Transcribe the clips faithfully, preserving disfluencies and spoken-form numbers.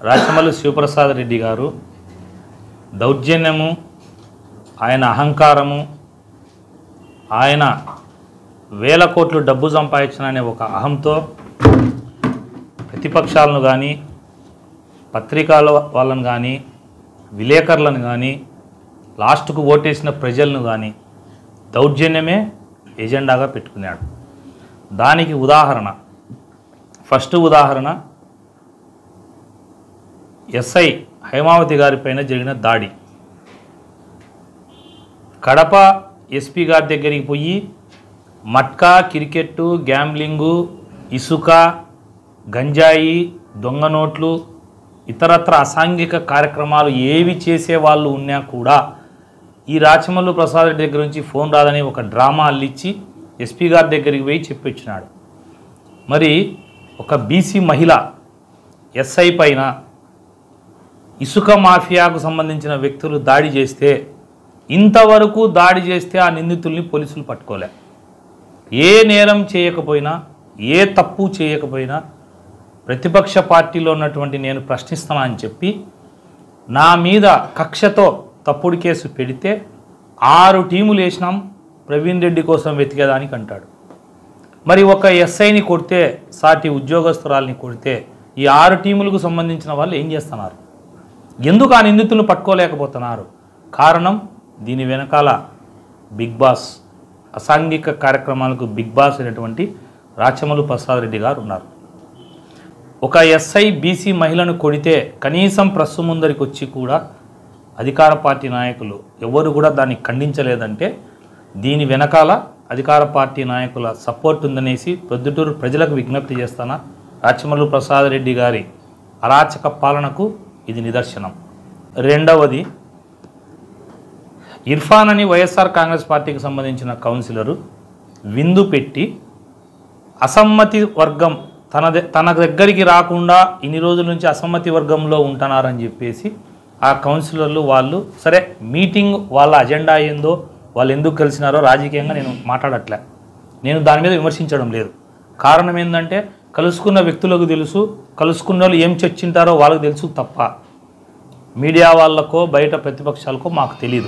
రాచమల్లి శివప్రసాద్ రెడ్డి గారు దౌర్జన్యము, ఆయన అహంకారము, ఆయన వేల కోట్లు డబ్బు సంపాదించిన ఒక అహంతో ప్రతిపక్షాలను కానీ, పత్రికల వాళ్ళను కానీ, విలేకరులను కానీ, లాస్ట్కు ఓటేసిన ప్రజలను కానీ దౌర్జన్యమే ఎజెండాగా పెట్టుకున్నాడు. దానికి ఉదాహరణ, ఫస్ట్ ఉదాహరణ ఎస్ఐ హైమావతి గారిపైన జరిగిన దాడి. కడప ఎస్పీ గారి దగ్గరికి పోయి మట్కా, క్రికెట్టు, గ్యాంబ్లింగు, ఇసుక, గంజాయి, దొంగ నోట్లు, ఇతరత్ర అసాంఘిక కార్యక్రమాలు ఏవి చేసే వాళ్ళు ఉన్నా కూడా ఈ రాచమల్లు ప్రసాద్ రెడ్డి దగ్గర నుంచి ఫోన్ రాదని ఒక డ్రామా అల్లిచ్చి ఎస్పీ గారి దగ్గరికి పోయి చెప్పొచ్చినాడు. మరి ఒక బీసీ మహిళ ఎస్ఐ పైన ఇసుక మాఫియాకు సంబంధించిన వ్యక్తులు దాడి చేస్తే ఇంతవరకు దాడి చేస్తే ఆ నిందితుల్ని పోలీసులు పట్టుకోలే. ఏ నేరం చేయకపోయినా, ఏ తప్పు చేయకపోయినా ప్రతిపక్ష పార్టీలో ఉన్నటువంటి నేను ప్రశ్నిస్తానా అని చెప్పి నా మీద కక్షతో తప్పుడు కేసు పెడితే ఆరు టీములు వేసినాం ప్రవీణ్ రెడ్డి కోసం వెతికేదానికి అంటాడు. మరి ఒక ఎస్ఐని కొడితే, సాటి ఉద్యోగస్తురాల్ని కొడితే ఈ ఆరు టీములకు సంబంధించిన వాళ్ళు ఏం చేస్తున్నారు? ఎందుకు ఆ నిందితులను పట్టుకోలేకపోతున్నారు? కారణం దీని వెనకాల బిగ్ బాస్, అసాంఘిక కార్యక్రమాలకు బిగ్ బాస్ అయినటువంటి రాచమల్లు ప్రసాద్ రెడ్డి గారు ఉన్నారు. ఒక ఎస్ఐ బీసీ మహిళను కొడితే కనీసం ప్రెస్ ముందరికి వచ్చి కూడా అధికార పార్టీ నాయకులు ఎవరు కూడా దాన్ని ఖండించలేదంటే దీని వెనకాల అధికార పార్టీ నాయకుల సపోర్ట్ ఉందనేసి ప్రొద్దుటూరు ప్రజలకు విజ్ఞప్తి చేస్తానా. రాచమల్లు ప్రసాద్ రెడ్డి గారి అరాచక పాలనకు ఇది నిదర్శనం. రెండవది, ఇర్ఫాన్ అని వైఎస్ఆర్ కాంగ్రెస్ పార్టీకి సంబంధించిన కౌన్సిలరు విందు పెట్టి అసమ్మతి వర్గం తన తన దగ్గరికి రాకుండా ఇన్ని రోజుల నుంచి అసమ్మతి వర్గంలో ఉంటున్నారని చెప్పేసి ఆ కౌన్సిలర్లు వాళ్ళు, సరే మీటింగ్ వాళ్ళ అజెండా ఏందో, వాళ్ళు ఎందుకు కలిసినారో రాజకీయంగా నేను మాట్లాడట్లే, నేను దాని మీద విమర్శించడం లేదు. కారణం ఏంటంటే కలుసుకున్న వ్యక్తులకు తెలుసు, కలుసుకున్న వాళ్ళు ఏం చర్చింటారో వాళ్ళకు తెలుసు తప్ప మీడియా వాళ్ళకో బయట ప్రతిపక్షాలకో మాకు తెలీదు.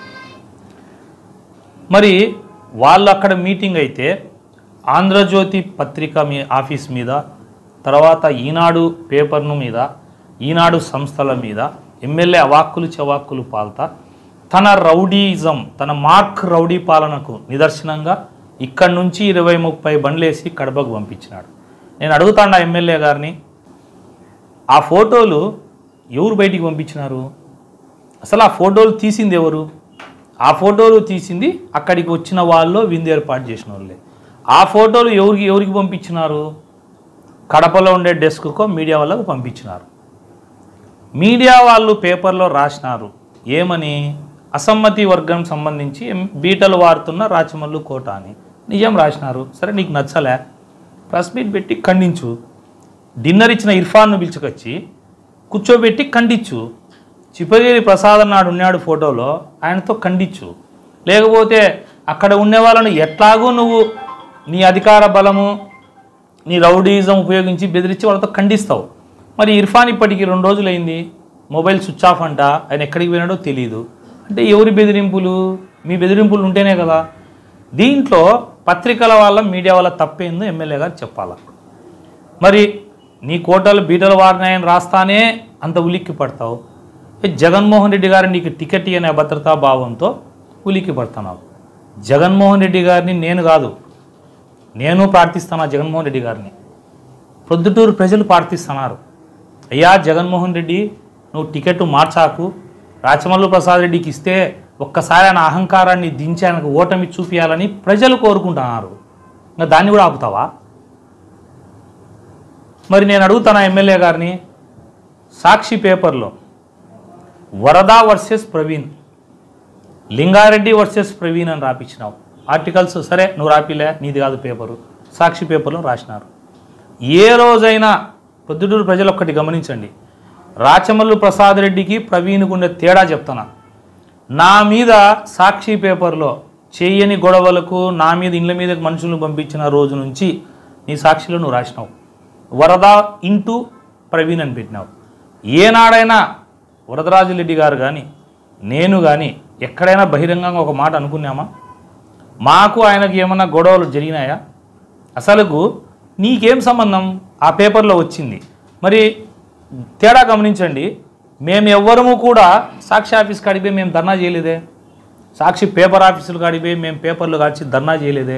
మరి వాళ్ళు అక్కడ మీటింగ్ అయితే ఆంధ్రజ్యోతి పత్రిక మీ ఆఫీస్ మీద, తర్వాత ఈనాడు పేపర్ను మీద, ఈనాడు సంస్థల మీద ఎమ్మెల్యే అవాక్కులు చవాక్కులు పాల్తా తన రౌడీజం, తన మార్క్ రౌడీ పాలనకు నిదర్శనంగా ఇక్కడి నుంచి ఇరవై ముప్పై బండ్లేసి కడపకు పంపించినాడు. నేను అడుగుతాను ఆ ఎమ్మెల్యే గారిని, ఆ ఫోటోలు ఎవరు బయటికి పంపించినారు? అసలు ఆ ఫోటోలు తీసింది ఎవరు? ఆ ఫోటోలు తీసింది అక్కడికి వచ్చిన వాళ్ళు విందు ఏర్పాటు చేసిన వాళ్ళే. ఆ ఫోటోలు ఎవరికి ఎవరికి పంపించినారు? కడపలో ఉండే డెస్క్కో మీడియా వాళ్ళకు పంపించినారు. మీడియా వాళ్ళు పేపర్లో రాసినారు ఏమని? అసమ్మతి వర్గం సంబంధించి బీటలు వారుతున్న రాచమల్లు కోట అని నిజం రాసినారు. సరే నీకు నచ్చలే, ప్రెస్ మీట్ పెట్టి ఖండించు. డిన్నర్ ఇచ్చిన ఇర్ఫాన్ను పిలుచుకొచ్చి కూర్చోబెట్టి ఖండించు. చిప్పగిరి ప్రసాద్ నాడు ఉన్నాడు ఫోటోలో, ఆయనతో ఖండించు. లేకపోతే అక్కడ ఉండే వాళ్ళను ఎట్లాగూ నువ్వు నీ అధికార బలము, నీ రౌడీజం ఉపయోగించి బెదిరించి వాళ్ళతో ఖండిస్తావు. మరి ఇర్ఫాన్ ఇప్పటికీ రెండు రోజులైంది, మొబైల్ స్విచ్ ఆఫ్ అంట, ఆయన ఎక్కడికి పోయినాడో తెలియదు. అంటే ఎవరి బెదిరింపులు? మీ బెదిరింపులు ఉంటేనే కదా. దీంట్లో పత్రికల వాళ్ళ, మీడియా వాళ్ళ తప్పేందో ఎమ్మెల్యే గారు చెప్పాలా. మరి నీ కోటలు బీటలు వారినాయని రాస్తానే అంత ఉలిక్కి పడతావు. జగన్మోహన్ రెడ్డి గారు నీకు టికెట్ అనే భద్రతా భావంతో ఉలిక్కి పడుతున్నావు. జగన్మోహన్ రెడ్డి గారిని నేను కాదు, నేను ప్రార్థిస్తాను జగన్మోహన్ రెడ్డి గారిని, ప్రొద్దుటూరు ప్రజలు ప్రార్థిస్తున్నారు. అయ్యా జగన్మోహన్ రెడ్డి, నువ్వు టికెట్ మార్చాకు, రాచమల్లు ప్రసాద్ రెడ్డికి ఇస్తే ఒక్కసారి ఆయన అహంకారాన్ని దించి ఆయనకు ఓటమి చూపించాలని ప్రజలు కోరుకుంటున్నారు. ఇంకా దాన్ని కూడా ఆపుతావా? మరి నేను అడుగుతాను ఎమ్మెల్యే గారిని, సాక్షి పేపర్లో వరద వర్సెస్ ప్రవీణ్, లింగారెడ్డి వర్సెస్ ప్రవీణ్ అని రాపించినావు ఆర్టికల్స్. సరే నువ్వు రాపిలే, నీది కాదు పేపరు, సాక్షి పేపర్లో రాసినారు. ఏ రోజైనా పొద్దుటూరు ప్రజలు ఒక్కటి గమనించండి, రాచమల్లు ప్రసాద్ రెడ్డికి ప్రవీణ్కు ఉండే తేడా చెప్తాను. నా మీద సాక్షి పేపర్లో చేయని గొడవలకు నా మీద ఇళ్ళ మీద మనుషులను పంపించిన రోజు నుంచి నీ సాక్షిలో నువ్వు రాసినావు వరద ఇంటూ ప్రవీణ్ అని పెట్టినావు. ఏనాడైనా వరదరాజురెడ్డి గారు కానీ నేను కానీ ఎక్కడైనా బహిరంగంగా ఒక మాట అనుకున్నామా? మాకు ఆయనకు ఏమన్నా గొడవలు జరిగినాయా? అసలుకు నీకేం సంబంధం? ఆ పేపర్లో వచ్చింది. మరి తేడా గమనించండి. మేము ఎవ్వరము కూడా సాక్షి ఆఫీస్ కాడిపోయి మేము ధర్నా చేయలేదే. సాక్షి పేపర్ ఆఫీసులు కాడిపోయి మేము పేపర్లు కాల్చి ధర్నా చేయలేదే.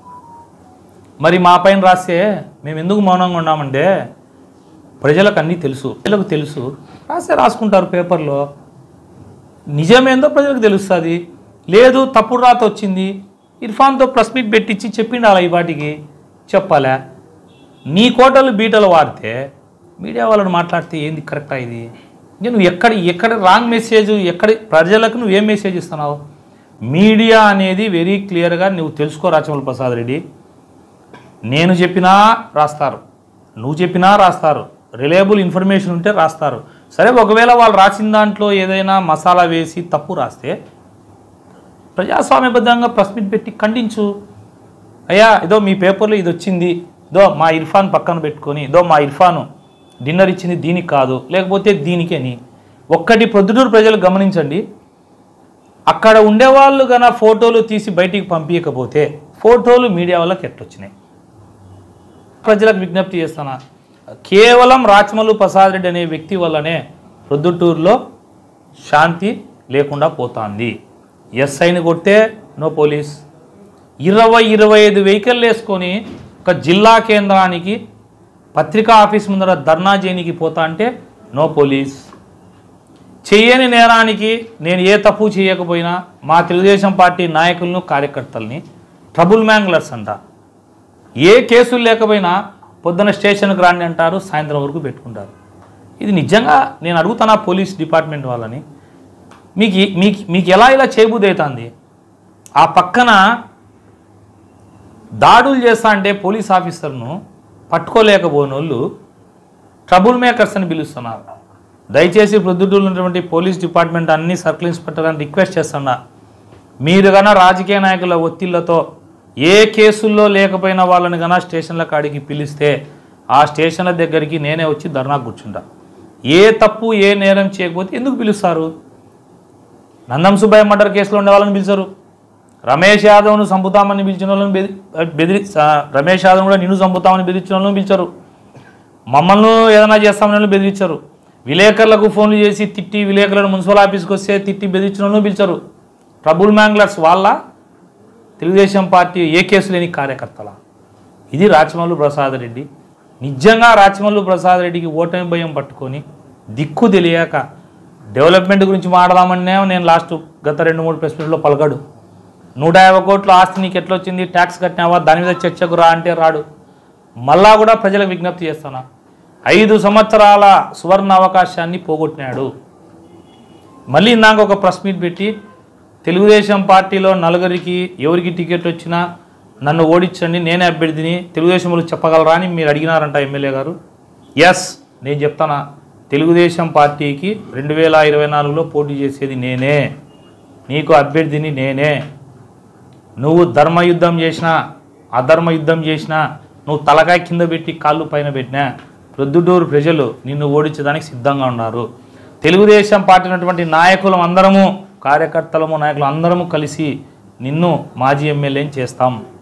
మరి మా పైన రాస్తే మేము ఎందుకు మౌనంగా ఉన్నామంటే ప్రజలకు అన్నీ తెలుసు, ప్రజలకు తెలుసు, రాస్తే రాసుకుంటారు పేపర్లో. నిజమేందో ప్రజలకు తెలుస్తుంది. లేదు తప్పుడు రాత వచ్చింది, ఇర్ఫాన్తో ప్రెస్ మీట్ పెట్టించి చెప్పిండాలా ఈ వాటికి చెప్పాలా? నీ కోటలు బీటలు వాడితే మీడియా వాళ్ళని మాట్లాడితే ఏంది కరెక్టా ఇది? ఇంకా నువ్వు ఎక్కడ ఎక్కడ రాంగ్ మెసేజ్, ఎక్కడ ప్రజలకు నువ్వు ఏం మెసేజ్ ఇస్తున్నావు? మీడియా అనేది వెరీ క్లియర్గా నువ్వు తెలుసుకో రాచమల్లు ప్రసాద్ రెడ్డి. నేను చెప్పినా రాస్తారు, నువ్వు చెప్పినా రాస్తారు, రిలయబుల్ ఇన్ఫర్మేషన్ ఉంటే రాస్తారు. సరే ఒకవేళ వాళ్ళు రాసిన దాంట్లో ఏదైనా మసాలా వేసి తప్పు రాస్తే ప్రజాస్వామ్యబద్ధంగా ప్రెస్ మీట్ పెట్టి ఖండించు. అయ్యా ఇదో మీ పేపర్లో ఇది వచ్చింది, ఇదో మా ఇర్ఫాన్ పక్కన పెట్టుకొని, ఇదో మా ఇర్ఫాను డిన్నర్ ఇచ్చింది దీనికి కాదు, లేకపోతే దీనికి అని. ఒక్కటి ప్రొద్దుటూరు ప్రజలు గమనించండి, అక్కడ ఉండేవాళ్ళు కన్నా ఫోటోలు తీసి బయటికి పంపించకపోతే ఫోటోలు మీడియా వాళ్ళకి ఎట్లొచ్చినాయి? ప్రజలకు విజ్ఞప్తి చేస్తున్నా, కేవలం రాచమల్లు ప్రసాద్ రెడ్డి అనే వ్యక్తి వల్లనే ప్రొద్దుటూరులో శాంతి లేకుండా పోతుంది. ఎస్ఐని కొడితే నో పోలీస్, ఇరవై ఇరవై ఐదు వెహికల్ వేసుకొని ఒక జిల్లా కేంద్రానికి పత్రికా ఆఫీస్ ముందర ధర్నా చేయనికి పోతా అంటే నో పోలీస్. చేయని నేరానికి నేను ఏ తప్పు చేయకపోయినా మా తెలుగుదేశం పార్టీ నాయకులను కార్యకర్తల్ని ట్రబుల్ మ్యాంగ్లర్స్ అంట. ఏ కేసులు లేకపోయినా పొద్దున స్టేషన్కి రాండి అంటారు, సాయంత్రం వరకు పెట్టుకుంటారు. ఇది నిజంగా నేను అడుగుతున్నా పోలీస్ డిపార్ట్మెంట్ వాళ్ళని, మీకు మీకు మీకు ఎలా ఇలా చేయబుద్ధి అవుతుంది? ఆ పక్కన దాడులు చేస్తా అంటే పోలీస్ ఆఫీసర్ను పట్టుకోలేకపోయిన వాళ్ళు ట్రబుల్ మేకర్స్ అని పిలుస్తున్నారు. దయచేసి ప్రొద్దుటూరులో ఉన్నటువంటి పోలీస్ డిపార్ట్మెంట్ అన్ని సర్కిల్ ఇన్స్పెక్టర్ అని రిక్వెస్ట్ చేస్తున్నా, మీరు కన్నా రాజకీయ నాయకుల ఒత్తిళ్లతో ఏ కేసుల్లో లేకపోయినా వాళ్ళని కన్నా స్టేషన్ల కాడికి పిలిస్తే ఆ స్టేషన్ల దగ్గరికి నేనే వచ్చి ధర్నా కూర్చుంటా. ఏ తప్పు ఏ నేరం చేయకపోతే ఎందుకు పిలుస్తారు? నందం సుబ్బయ్య మర్డర్ కేసులో ఉండే వాళ్ళని పిలిచారు, రమేష్ యాదవ్ను చంపుతామని పిలిచిన వాళ్ళని బెదిరి బెదిరి రమేష్ యాదవ్ కూడా నిన్ను చంపుతామని బెదిరించిన వాళ్ళని పిలిచారు, మమ్మల్ని ఏదైనా చేస్తామని బెదిరించారు, విలేకరులకు ఫోన్లు చేసి తిట్టి విలేకరులను మున్సిపల్ ఆఫీస్కి వస్తే తిట్టి బెదిరించిన వాళ్ళని పిలిచారు. ట్రబుల్ మ్యాంగ్లర్స్ వాళ్ళ తెలుగుదేశం పార్టీ ఏ కేసు లేని కార్యకర్తల? ఇది రాచమల్లు ప్రసాద్ రెడ్డి. నిజంగా రాచమల్లు ప్రసాద్ రెడ్డికి ఓటమి భయం పట్టుకొని దిక్కు తెలియక డెవలప్మెంట్ గురించి మాట్లాడదామనే నేను లాస్ట్ గత రెండు మూడు ప్రెస్ మీట్లో పలకడు. నూట యాభై కోట్ల ఆస్తి నీకు ఎట్లా వచ్చింది, ట్యాక్స్ కట్టినావా, దాని మీద చర్చకు రా అంటే రాడు. మళ్ళా కూడా ప్రజలకు విజ్ఞప్తి చేస్తున్నా, ఐదు సంవత్సరాల సువర్ణ అవకాశాన్ని పోగొట్టినాడు. మళ్ళీ ఇందాక ఒక ప్రెస్ మీట్ పెట్టి తెలుగుదేశం పార్టీలో నలుగురికి ఎవరికి టికెట్ వచ్చినా నన్ను ఓడించండి, నేనే అభ్యర్థిని తెలుగుదేశంలో చెప్పగలరా అని మీరు అడిగినారంట ఎమ్మెల్యే గారు. ఎస్ నేను చెప్తానా, తెలుగుదేశం పార్టీకి రెండు వేల ఇరవై నాలుగులో పోటీ చేసేది నేనే, నీకు అభ్యర్థిని నేనే. నువ్వు ధర్మయుద్ధం చేసినా అధర్మ యుద్ధం చేసినా నువ్వు తలకాయ కింద పెట్టి కాళ్ళు పైన పెట్టినా ప్రొద్దుటూరు ప్రజలు నిన్ను ఓడించడానికి సిద్ధంగా ఉన్నారు. తెలుగుదేశం పార్టీ ఉన్నటువంటి నాయకులు అందరము, కార్యకర్తలము, నాయకులు అందరము కలిసి నిన్ను మాజీ ఎమ్మెల్యేని చేస్తాం.